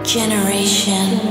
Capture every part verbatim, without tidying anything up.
Generation.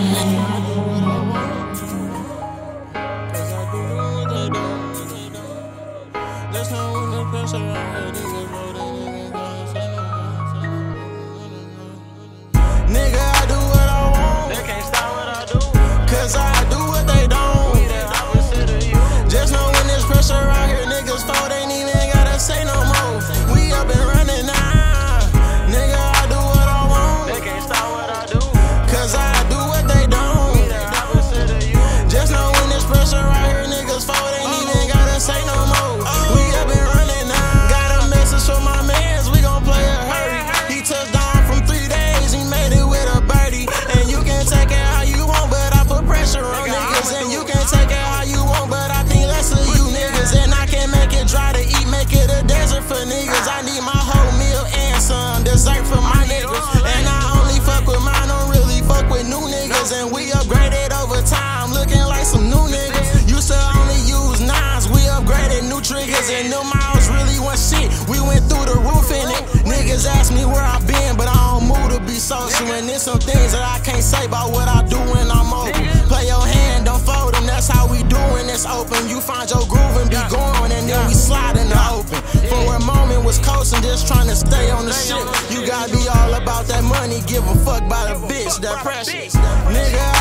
Nigga, I do what I want. They can't stop what I do. Cause I do what they don't. We the opposite of you. Just know when there's pressure out here, niggas fold ain't even gotta say no more. We up and running now. Nigga, I do what I want. They can't stop what I do. Cause I do what they don't. We the opposite of you. Just know when there's pressure out here, niggas fold ain't even gotta say no more. We up and running now. Got a message from my mans, we gon' play a hurry. He touched down from three days, he made it with a birdie. And you can take it how you want, but I put pressure on niggas. And you can take it how you want, but I think less of you niggas. And I can make it dry to eat, make it a desert for niggas. I need my whole meal and some dessert for my niggas. And I only fuck with mine, don't really fuck with new niggas. And we upgraded over time, looking like some new niggas. Used to only use nines, we upgraded new triggers. And them miles really want shit, we went through the roof in it. Niggas ask me where I been, but I don't move to be social. And there's some things that I can't say about what I do when I'm open. Play your hand, don't fold them, that's how we do when it's open. You find your groove and be going, and then we slide in the open. For a moment was coasting, just trying to stay on the ship. You gotta be all about that money, give a fuck about a bitch, that precious. Nigga,